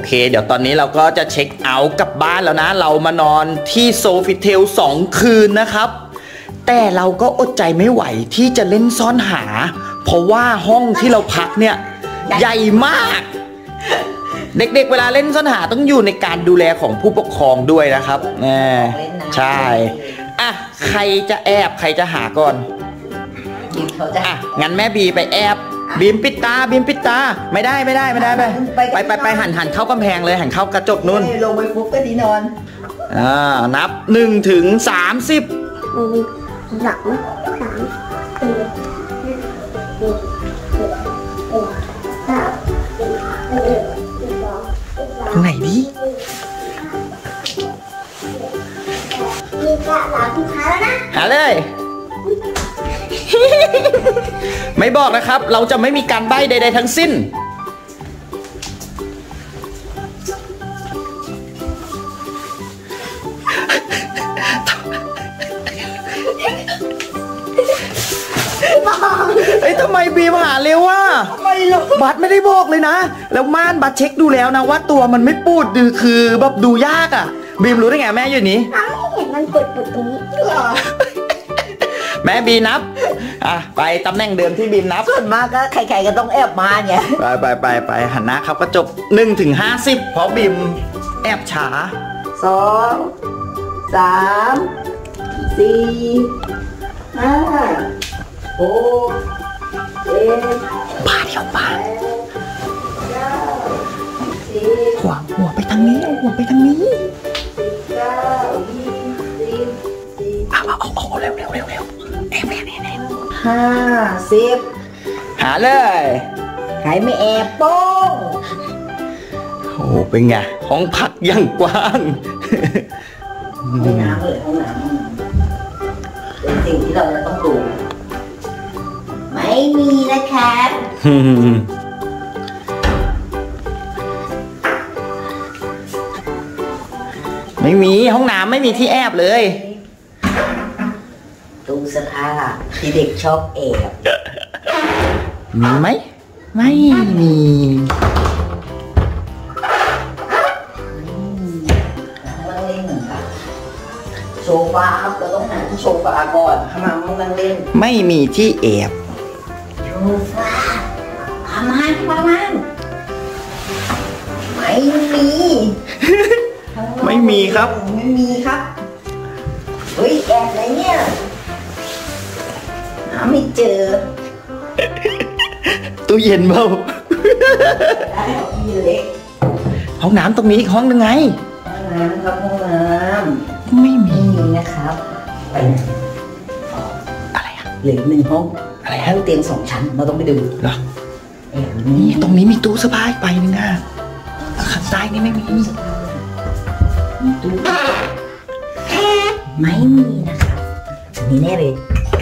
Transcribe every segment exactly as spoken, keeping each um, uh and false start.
เคเดี๋ยวตอนนี้เราก็จะเช็คเอาท์กลับบ้านแล้วนะเรามานอนที่โซฟิเทลสองคืนนะครับแต่เราก็อดใจไม่ไหวที่จะเล่นซ่อนหาเพราะว่าห้องที่เราพักเนี่ยใหญ่มากเด็กๆเวลาเล่นซ่อนหาต้องอยู่ในการดูแลของผู้ปกครองด้วยนะครับแน่ใช่อ่ะใครจะแอบใครจะหาก่อนอ่ะงั้นแม่บีไปแอบบีมปิดตาบีมปิดตาไม่ได้ไม่ได้ไม่ได้ไปไปไปไปหันหันเข้ากำแพงเลยหันเข้ากระจกนู่นลงไปฟุบก็ที่นอนอ่านับหนึ่งถึงสามสิบหลังสามสี่ห้าตรงไหนดีมีกระหลังหาแล้วนะหาเลยไม่บอกนะครับเราจะไม่มีการใบ้ใดๆทั้งสิ้นเอ้ยทำไมบีมหาเร็ววะไม่รู้บัตรไม่ได้บอกเลยนะแล้วม่านบัตรเช็คดูแล้วนะว่าตัวมันไม่ปูดดือคือแบบดูยากอ่ะบีมรู้ได้ไงแม่อยู่นี้ไม่เห็นมันปุดปุดตรงนี้หรอแม่บีนับอ่ะไปตำแหน่งเดิมที่บีมนับส่วนมากก็ใครๆก็ต้องแอบมาไงไปไปไปไปหันหน้าครับกระจกหนึ่งถึงห้าสิบเพราะบีมแอบช้าสองสามสี่ห้าหกเจ็ดป้าเดี๋ยวป้าหัวหัวไปทางนี้หัวไปทางนี้เอาเอาเอาเอาเร็วเร็วเร็วเร็วแอบแอบแอบห้าสิบหาเลยใครไม่แอบป้องโอ้เป็นไงห้องพักอย่างกว้างห้องน้ำเลยห้องน้ำเป็นสิ่งที่เราจะต้องดูไม่มีนะครับไม่มีห้องน้ำไม่มีที่แอบเลยตู้เสื้อผ้าที่เด็กชอบแอบมีไหมไม่มีโซฟาครับเราต้องหาที่โซฟาก่อนทำไมต้องนั่งเล่นไม่มีที่แอบโซฟาทำให้ประมาณไม่มีไม่มีครับไม่มีครับเฮ้ยแอบอะไรเนี่ยหาไม่เจอตู้เย็นเปล่าเล็กห้องน้ำตรงนี้อีกห้องนึงไงห้องน้ำครับห้องน้ำไม่มีนะครับไปอะไรอะเหลือหนึ่งห้องอะไรห้องเตียงสองชั้นเราต้องไปดูเหรอนี่ตรงนี้มีตู้สบายไปนึงอ่ะข้างใต้นี่ไม่มีตู้ไม่มีนะครับนี่แน่เลย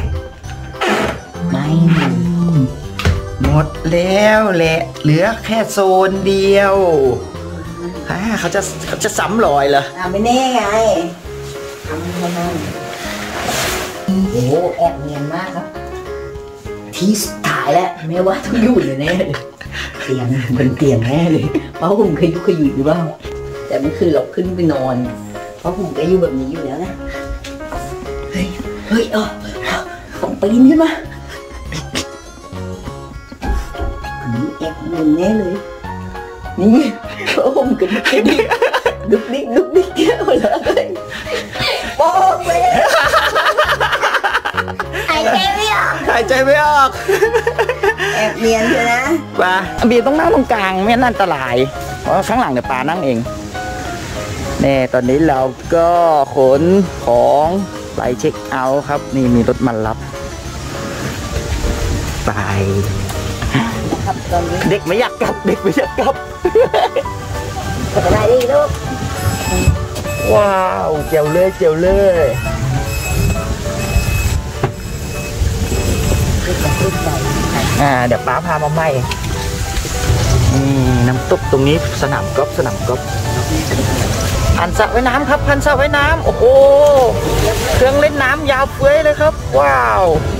ไม่มีหมดแล้วแหละเหลือแค่โซนเดียวฮ่าเขาจะเขาจะซ้ำรอยเหรออ่าไม่แน่ไงทำให้นั่นโอ้แอบเนียนมากครับที่สุดท้ายแล้วไม่ว่าต้องอยู่เลยแน่เลยเตียงบนเตียงแน่เลยเพราะผมเคยยุเคยอยู่หรือเปล่าแต่เมื่อคืนเราขึ้นไปนอนเพราะผมก็อยู่แบบนี้อยู่แล้วนะเฮ้ยเฮ้ยเออต้องปีนขึ้นมานี่แอบเงินแน่เลยนี่เพราะผมกันดุกดิกดุกดิกแก้วเลยโป๊ะเลยหายใจไม่ออกหายใจไม่ออกแอบเนียนใช่ไหมปลาบีต้องนั่งตรงกลางไม่นั่นอันตรายเพราะข้างหลังเดี๋ยวปลานั่งเองนี่ตอนนี้เราก็ขนของไปเช็คเอาท์ครับนี่มีรถมารับไปเด็กไม่อยากกลับเด็กไม่อยากกลับจะไปไหนดีลูกว้าวเจียวเลยเจียวเลยอ่าเดี๋ยวป้าพามาใหม่นี่น้ำตกตรงนี้สนามกอล์ฟสนามกอล์ฟพันสระว่ายน้ำครับพันสระว่ายน้ำโอ้โหเครื่องเล่นน้ำยาวเฟ้ยเลยครับว้าว